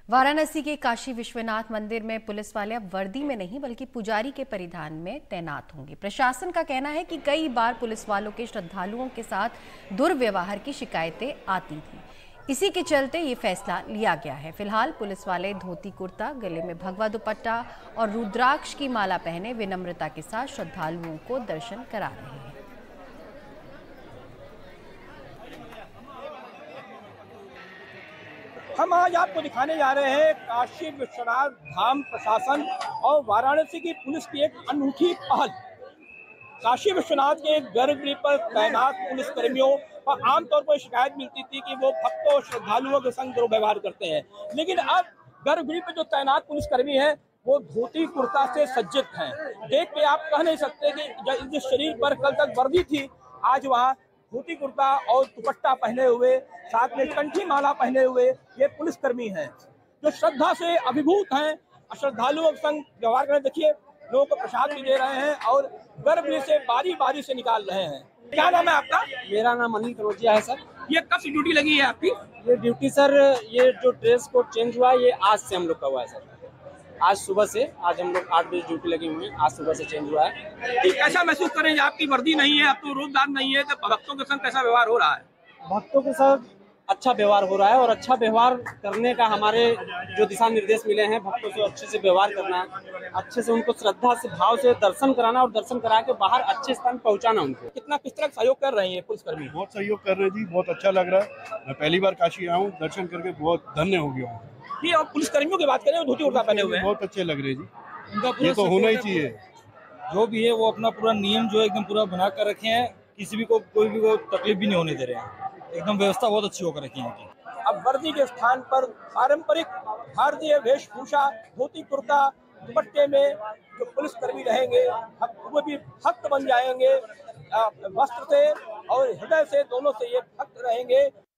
वाराणसी के काशी विश्वनाथ मंदिर में पुलिस वाले अब वर्दी में नहीं बल्कि पुजारी के परिधान में तैनात होंगे। प्रशासन का कहना है कि कई बार पुलिस वालों के श्रद्धालुओं के साथ दुर्व्यवहार की शिकायतें आती थी। इसी के चलते ये फैसला लिया गया है। फिलहाल पुलिस वाले धोती कुर्ता, गले में भगवा दुपट्टा और रुद्राक्ष की माला पहने विनम्रता के साथ श्रद्धालुओं को दर्शन करा रहे हैं। हम आज आपको दिखाने जा रहे हैं काशी विश्वनाथ धाम प्रशासन और वाराणसी की पुलिस की एक अनूठी पहल। काशी विश्वनाथ के गर्भगृह पर तैनात पुलिस कर्मियों पर आमतौर पर शिकायत मिलती थी कि वो भक्तों श्रद्धालुओं के संग दुर्व्यवहार करते हैं, लेकिन अब गर्भगृह पर जो तैनात पुलिसकर्मी हैं वो धोती कुर्ता से सज्जित हैं। देख के आप कह नहीं सकते कि जिस शरीर पर कल तक वर्दी थी, आज वहाँ धोती कुर्ता और दुपट्टा पहने हुए, साथ में कंठी माला पहने हुए ये पुलिसकर्मी हैं जो श्रद्धा से अभिभूत हैं। श्रद्धालुओं के संग व्यवहार करें, देखिए लोगों को प्रसाद भी दे रहे हैं और गर्भगृह से बारी बारी से निकाल रहे हैं। क्या नाम है आपका? मेरा नाम अनिल करोजिया है सर। ये कब से ड्यूटी लगी है आपकी? ये ड्यूटी सर, ये जो ड्रेस कोड चेंज हुआ है ये आज से हम लोग का हुआ है सर। आज सुबह से, आज हम लोग 8 बजे ड्यूटी लगी हुई है, आज सुबह से चेंज हुआ है। कैसा महसूस करें? आपकी वर्दी नहीं है, अब तो रोजगार नहीं है, तो भक्तों के संग कैसा व्यवहार हो रहा है? भक्तों के साथ अच्छा व्यवहार हो रहा है और अच्छा व्यवहार करने का हमारे जो दिशा निर्देश मिले हैं, भक्तों से अच्छे से व्यवहार करना, अच्छे से उनको श्रद्धा से भाव से दर्शन कराना और दर्शन करा के बाहर अच्छे स्थान पहुंचाना उनको। किस तरह सहयोग कर रहे हैं पुलिसकर्मी? बहुत सहयोग कर रहे हैं जी, बहुत अच्छा लग रहा है। मैं पहली बार काशी आया हूँ, दर्शन करके बहुत धन्य हो गया हूँ। ये और पुलिसकर्मियों की बात करें, धोती कुर्ता पहने हुए हैं, बहुत अच्छे लग रहे हैं जी। उनका पूरा ये तो होना ही चाहिए। जो भी है वो अपना पूरा नियम जो है एकदम पूरा बना कर रखे हैं, किसी भी को कोई भी को तकलीफ भी नहीं होने दे रहे हैं। एकदम व्यवस्था बहुत अच्छी होकर रखी है इनकी। अब वर्दी के स्थान पर पारंपरिक भारतीय वेशभूषा धोती कुर्ता दुपट्टे में जो पुलिसकर्मी रहेंगे वो भी भक्त बन जाएंगे। वस्त्र से और हृदय से, दोनों से ये भक्त रहेंगे।